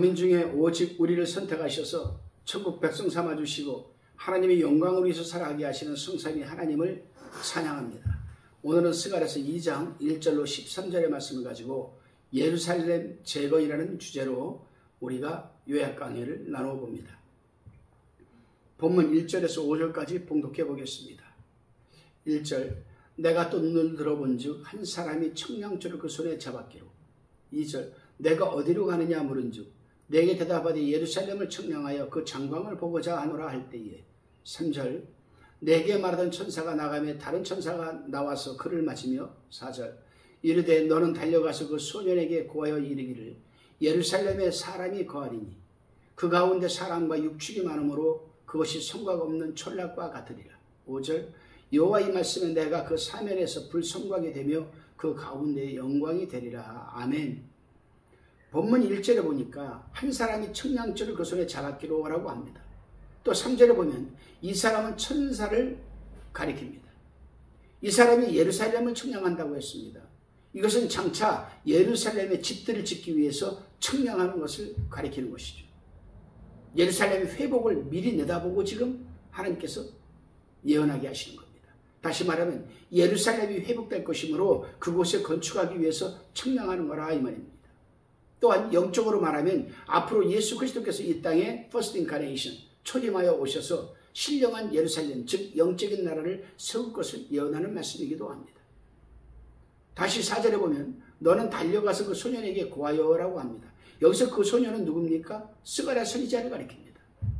만민 중에 오직 우리를 선택하셔서 천국 백성 삼아주시고 하나님의 영광을 위해서 살아가게 하시는 성삼위 하나님을 찬양합니다. 오늘은 스가랴서 2장 1절로 13절의 말씀을 가지고 예루살렘 재건이라는 주제로 우리가 요약 강해를 나누어 봅니다. 본문 1절에서 5절까지 봉독해 보겠습니다. 1절, 내가 또 눈을 들어본 즉 한 사람이 청량줄을 그 손에 잡았기로. 2절, 내가 어디로 가느냐 물은 즉 내게 대답하되 예루살렘을 청량하여 그 장광을 보고자 하노라 할 때에. 3절, 내게 말하던 천사가 나가며 다른 천사가 나와서 그를 맞으며. 4절, 이르되 너는 달려가서 그 소년에게 고하여 이르기를 예루살렘에 사람이 거하리니 그 가운데 사람과 육축이 많으므로 그것이 성곽 없는 촌락과 같으리라. 5절, 여호와의 말씀에 내가 그 사면에서 불성곽이 되며 그 가운데 영광이 되리라. 아멘. 본문 1절에 보니까 한 사람이 청량줄을 그 손에 잡았기로 라고 합니다. 또 3절에 보면 이 사람은 천사를 가리킵니다. 이 사람이 예루살렘을 청량한다고 했습니다. 이것은 장차 예루살렘의 집들을 짓기 위해서 청량하는 것을 가리키는 것이죠. 예루살렘의 회복을 미리 내다보고 지금 하나님께서 예언하게 하시는 겁니다. 다시 말하면 예루살렘이 회복될 것이므로 그곳에 건축하기 위해서 청량하는 거라 이 말입니다. 또한 영적으로 말하면 앞으로 예수 그리스도께서 이 땅에 First Incarnation, 초림하여 오셔서 신령한 예루살렘, 즉 영적인 나라를 세울 것을 예언하는 말씀이기도 합니다. 다시 4절에 보면 너는 달려가서 그 소년에게 고하여 라고 합니다. 여기서 그 소년은 누굽니까? 스가랴 선지자를 가리킵니다.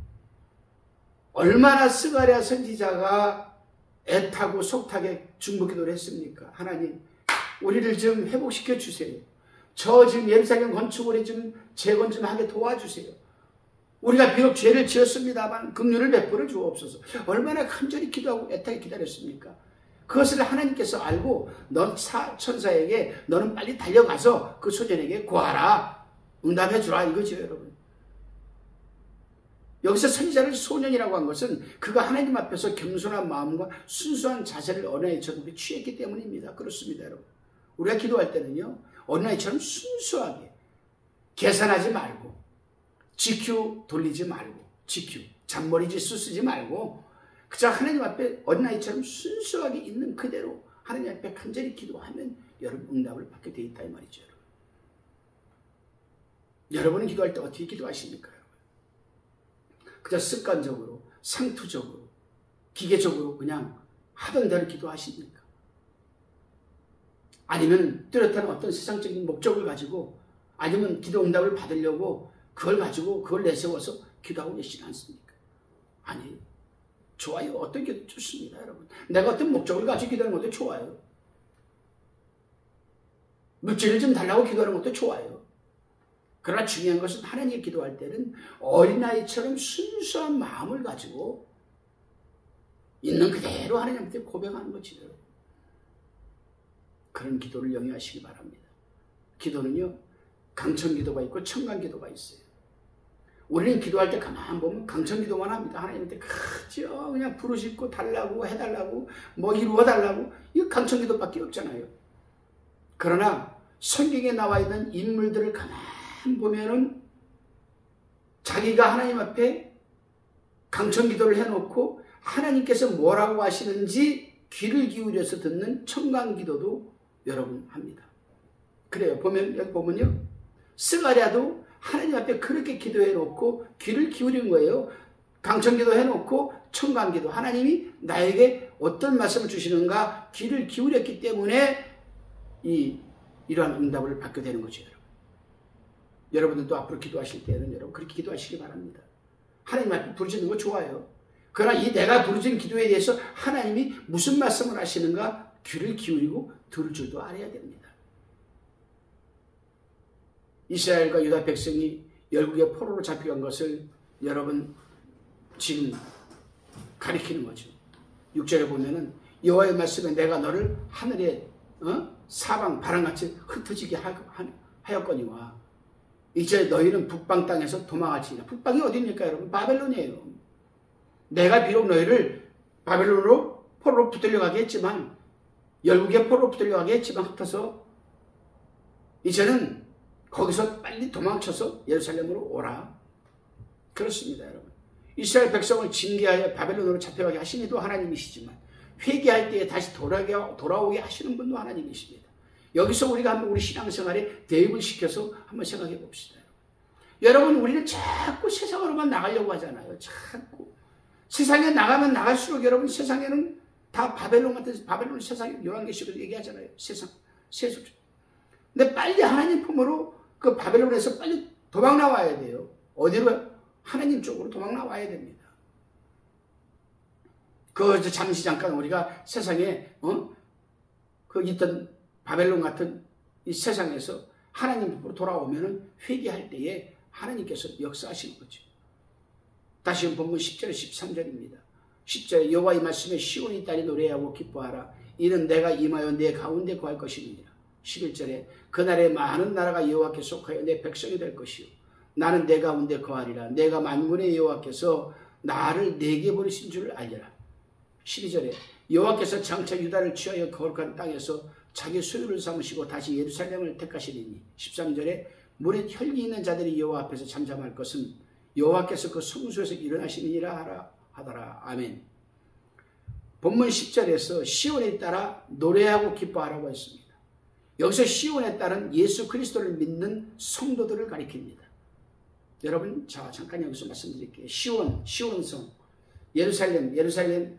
얼마나 스가랴 선지자가 애타고 속타게 중보기도를 했습니까? 하나님, 우리를 좀 회복시켜 주세요. 저 지금 예루살렘 건축을 좀 재건 좀 하게 도와주세요. 우리가 비록 죄를 지었습니다만 긍휼을 베풀어 주옵소서. 얼마나 간절히 기도하고 애타게 기다렸습니까? 그것을 하나님께서 알고 넌 천사에게 너는 빨리 달려가서 그 소년에게 구하라. 응답해 주라 이거죠, 여러분. 여기서 선지자를 소년이라고 한 것은 그가 하나님 앞에서 겸손한 마음과 순수한 자세를 어린아이처럼 취했기 때문입니다. 그렇습니다, 여러분. 우리가 기도할 때는요, 어린아이처럼 순수하게 계산하지 말고 GQ 돌리지 말고 잔머리짓수 쓰지 말고 그저 하나님 앞에 어린아이처럼 순수하게 있는 그대로 하나님 앞에 간절히 기도하면 여러분 응답을 받게 돼 있다 이 말이죠. 여러분은 기도할 때 어떻게 기도하십니까? 여러분? 그저 습관적으로 상투적으로 기계적으로 그냥 하던 대로 기도하십니까? 아니면 뚜렷한 어떤 세상적인 목적을 가지고 아니면 기도 응답을 받으려고 그걸 가지고 그걸 내세워서 기도하고 계시지 않습니까? 아니, 좋아요. 어떤 기도 좋습니다, 여러분. 내가 어떤 목적을 가지고 기도하는 것도 좋아요. 물질을 좀 달라고 기도하는 것도 좋아요. 그러나 중요한 것은 하나님께 기도할 때는 어린아이처럼 순수한 마음을 가지고 있는 그대로 하나님한테 고백하는 거지. 그런 기도를 영위하시기 바랍니다. 기도는요, 강청기도가 있고 청강기도가 있어요. 우리는 기도할 때 가만 보면 강청기도만 합니다. 하나님한테 그저 그냥 부르짖고 달라고 해달라고 뭐 이루어달라고 이거 강청기도밖에 없잖아요. 그러나 성경에 나와 있는 인물들을 가만 보면은 자기가 하나님 앞에 강청기도를 해놓고 하나님께서 뭐라고 하시는지 귀를 기울여서 듣는 청강기도도 여러분 합니다. 그래요. 보면 여기 보면요, 스가랴도 하나님 앞에 그렇게 기도해 놓고 귀를 기울인 거예요. 강청기도 해놓고 청강기도, 하나님이 나에게 어떤 말씀을 주시는가 귀를 기울였기 때문에 이러한 응답을 받게 되는 거죠. 여러분들도 앞으로 기도하실 때는 여러분 그렇게 기도하시기 바랍니다. 하나님 앞에 부르짖는 거 좋아요. 그러나 이 내가 부르짖은 기도에 대해서 하나님이 무슨 말씀을 하시는가 귀를 기울이고 들을 줄도 알아야 됩니다. 이스라엘과 유다 백성이 열국의 포로로 잡혀간 것을 여러분 지금 가리키는 거죠. 6절에 보면은 여호와의 말씀에 내가 너를 하늘에 사방 바람같이 흩어지게 하였거니와 이제 너희는 북방 땅에서 도망할지니라. 북방이 어디입니까, 여러분? 바벨론이에요. 내가 비록 너희를 바벨론으로 포로로 붙들려 가게 했지만, 열국의 포로로 붙들려 가게 했지만 흩어서 이제는 거기서 빨리 도망쳐서 예루살렘으로 오라. 그렇습니다, 여러분. 이스라엘 백성을 징계하여 바벨론으로 잡혀가게 하신 이도 하나님이시지만 회개할 때에 다시 돌아오게 하시는 분도 하나님이십니다. 여기서 우리가 한번 우리 신앙생활에 대입을 시켜서 한번 생각해 봅시다. 여러분, 우리는 자꾸 세상으로만 나가려고 하잖아요. 자꾸. 세상에 나가면 나갈수록 여러분, 세상에는 다 바벨론 세상에 요한계시록에서 얘기하잖아요. 세상, 세속. 근데 빨리 하나님 품으로 그 바벨론에서 빨리 도망 나와야 돼요. 어디로? 하나님 쪽으로 도망 나와야 됩니다. 잠시 잠깐 우리가 세상에 그 있던 바벨론 같은 이 세상에서 하나님 품으로 돌아오면은 회개할 때에 하나님께서 역사하시는 거죠. 다시 본문 10절 13절입니다. 10절에 여호와의 말씀에 시온의 딸이 노래하고 기뻐하라. 이는 내가 임하여 내 가운데 거할 것이니라. 11절에 그날에 많은 나라가 여호와께 속하여 내 백성이 될 것이요 나는 내 가운데 거하리라. 내가 만군의 여호와께서 나를 내게 보내신 줄 알리라. 12절에 여호와께서 장차 유다를 취하여 거룩한 땅에서 자기 소유를 삼으시고 다시 예루살렘을 택하시리니. 13절에 무릇 혈기 있는 자들이 여호와 앞에서 잠잠할 것은 여호와께서 그 성소에서 일어나시느니라 하더라. 아멘. 본문 10절에서 시온에 따라 노래하고 기뻐하라고 했습니다. 여기서 시온에 따른 예수 그리스도를 믿는 성도들을 가리킵니다. 여러분, 자, 잠깐 여기서 말씀드릴게요. 시온성, 예루살렘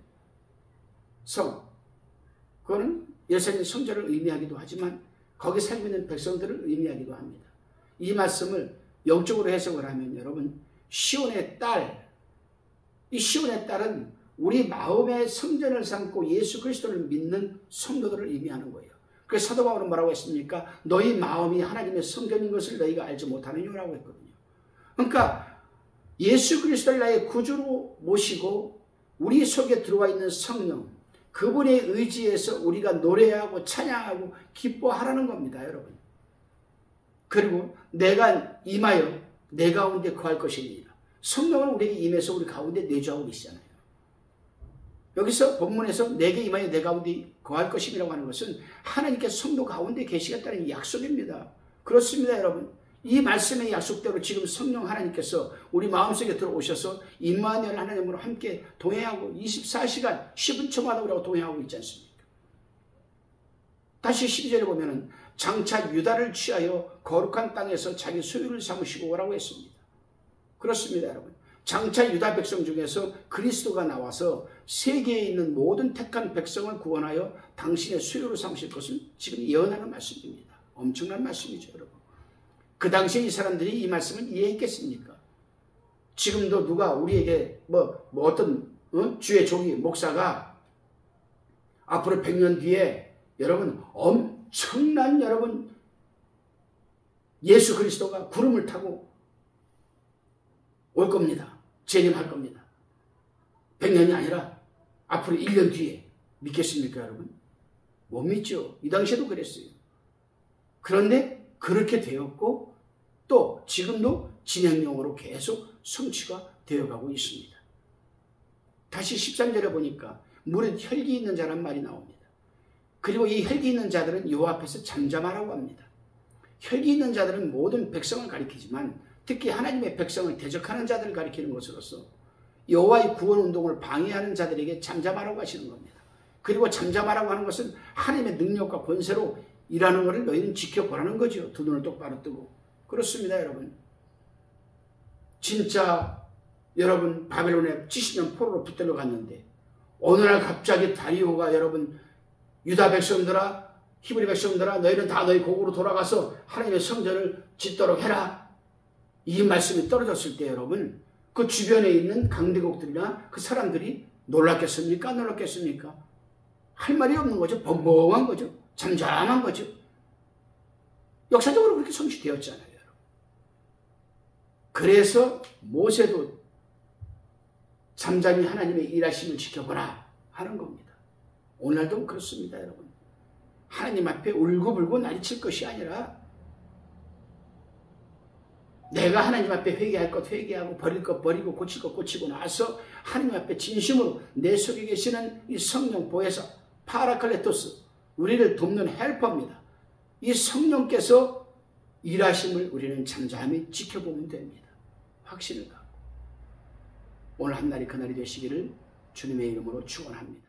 성. 그거는 예루살렘 성전을 의미하기도 하지만 거기 살고 있는 백성들을 의미하기도 합니다. 이 말씀을 영적으로 해석을 하면 여러분, 시온의 딸, 이 시온의 딸은 우리 마음의 성전을 삼고 예수 그리스도를 믿는 성도들을 의미하는 거예요. 그래서 사도 바울은 뭐라고 했습니까? 너희 마음이 하나님의 성전인 것을 너희가 알지 못하느냐라고 했거든요. 그러니까 예수 그리스도를 나의 구주로 모시고 우리 속에 들어와 있는 성령, 그분의 의지에서 우리가 노래하고 찬양하고 기뻐하라는 겁니다, 여러분. 그리고 내가 임하여 내 가운데 거할 것이니라. 성령은 우리에게 임해서 우리 가운데 내주하고 계시잖아요. 여기서 본문에서 내게 임하여 내 가운데 거할 것이라고 하는 것은 하나님께 성도 가운데 계시겠다는 약속입니다. 그렇습니다, 여러분. 이 말씀의 약속대로 지금 성령 하나님께서 우리 마음속에 들어오셔서 임마누엘 하나님으로 함께 동행하고 24시간 10분 초마다 우리하고 동행하고 있지 않습니까? 다시 12절에 보면은 장차 유다를 취하여 거룩한 땅에서 자기 소유를 삼으시고 오라고 했습니다. 그렇습니다, 여러분. 장차 유다 백성 중에서 그리스도가 나와서 세계에 있는 모든 택한 백성을 구원하여 당신의 소유로 삼으실 것은 지금 예언하는 말씀입니다. 엄청난 말씀이죠, 여러분. 그 당시에 이 사람들이 이 말씀을 이해했겠습니까? 지금도 누가 우리에게 어떤 주의 종이 목사가 앞으로 100년 뒤에 여러분 엄청난 여러분 예수 그리스도가 구름을 타고 올 겁니다. 재림할 겁니다. 100년이 아니라 앞으로 1년 뒤에 믿겠습니까, 여러분? 못 믿죠. 이 당시에도 그랬어요. 그런데 그렇게 되었고 또 지금도 진행형으로 계속 성취가 되어가고 있습니다. 다시 13절에 보니까 무릇 혈기 있는 자란 말이 나옵니다. 그리고 이 혈기 있는 자들은 여호와 앞에서 잠잠하라고 합니다. 혈기 있는 자들은 모든 백성을 가리키지만 특히 하나님의 백성을 대적하는 자들을 가리키는 것으로서 여호와의 구원 운동을 방해하는 자들에게 잠잠하라고 하시는 겁니다. 그리고 잠잠하라고 하는 것은 하나님의 능력과 권세로 일하는 것을 너희는 지켜보라는 거죠. 두 눈을 똑바로 뜨고. 그렇습니다, 여러분. 진짜 여러분 바벨론에 70년 포로로 붙들려 갔는데 어느 날 갑자기 다리오가 여러분 유다 백성들아 히브리 백성들아 너희는 다 너희 고국으로 돌아가서 하나님의 성전을 짓도록 해라. 이 말씀이 떨어졌을 때 여러분 그 주변에 있는 강대국들이나 그 사람들이 놀랐겠습니까? 안 놀랐겠습니까? 할 말이 없는 거죠. 벙벙한 거죠. 잠잠한 거죠. 역사적으로 그렇게 성취되었잖아요. 여러분. 그래서 모세도 잠잠히 하나님의 일하심을 지켜보라 하는 겁니다. 오늘도 그렇습니다, 여러분. 하나님 앞에 울고불고 난리칠 것이 아니라 내가 하나님 앞에 회개할 것 회개하고 버릴 것 버리고 고칠 것 고치고 나서 하나님 앞에 진심으로 내 속에 계시는 이 성령 보혜사 파라클레토스 우리를 돕는 헬퍼입니다. 이 성령께서 일하심을 우리는 잠잠히 지켜보면 됩니다. 확신을 갖고 오늘 한 날이 그날이 되시기를 주님의 이름으로 축원합니다.